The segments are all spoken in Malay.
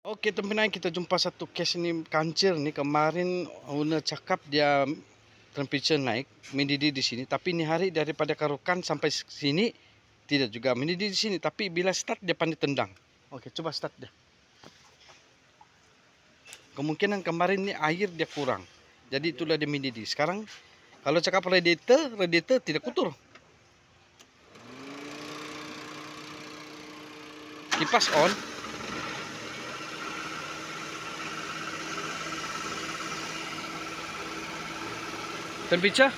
Oke teman-teman, kita jumpa satu case ini kancil nih. Kemarin owner cakap dia temperature naik, mendidih di sini, tapi ini hari daripada Karukan sampai sini tidak juga mendidih di sini, tapi bila start dia pandai tendang. Oke, coba start dia. Kemungkinan kemarin ini air dia kurang, jadi itulah dia mendidih. Sekarang kalau cakap radiator tidak kotor. Kipas on. Temperature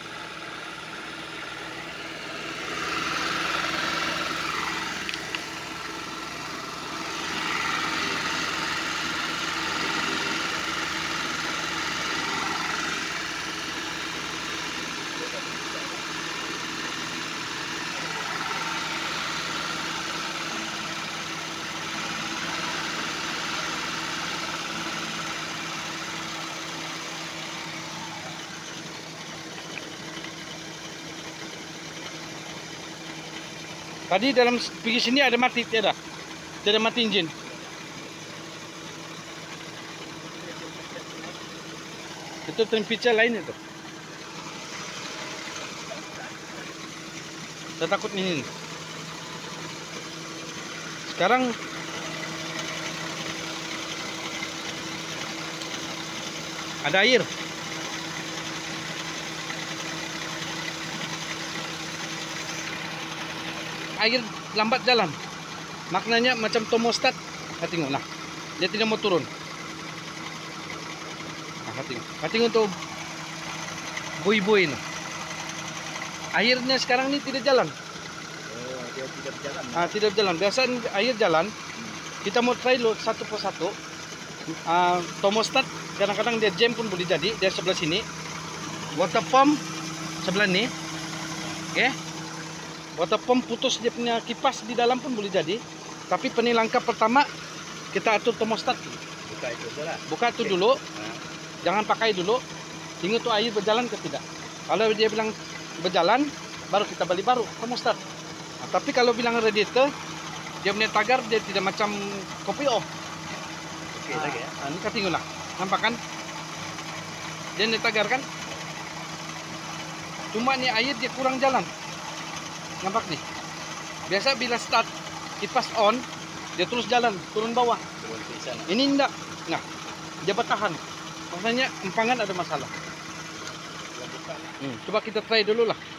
tadi dalam pergi sini ada mati, tidak mati engine. Itu temperature lain itu. Saya takut ini. Sekarang ada air. Air lambat jalan. Maknanya macam thermostat. Tengok nah. Dia tidak mau turun. Nah, tengok tuh buih-buih nah. Airnya sekarang ini tidak jalan. Oh, dia tidak berjalan. Tidak berjalan. Biasa air jalan. Kita mau try load satu persatu. Thermostat kadang-kadang dia jam pun boleh jadi. Dia sebelah sini. Water pump sebelah ini. Oke. Water pump putus dia punya kipas di dalam pun boleh jadi. Tapi penilangkap pertama kita atur thermostat. Buka itu saja. Buka itu dulu. Jangan pakai dulu. Tengok tuh air berjalan ke tidak. Kalau dia bilang berjalan, baru kita balik baru thermostat. Tapi kalau bilang radiator, dia punya tagar dia tidak macam kopi off. Oke, lagi ya. Ini kan tengok lah. Nampak kan? Dia punya tagar kan? Cuma nih air dia kurang jalan. Nampak nih. Biasa bila start kipas on, dia terus jalan, turun bawah. Turun ke sana. Ini enggak. Nah, dia bertahan. Maknanya empangan ada masalah. Buka. Coba kita try dulu lah.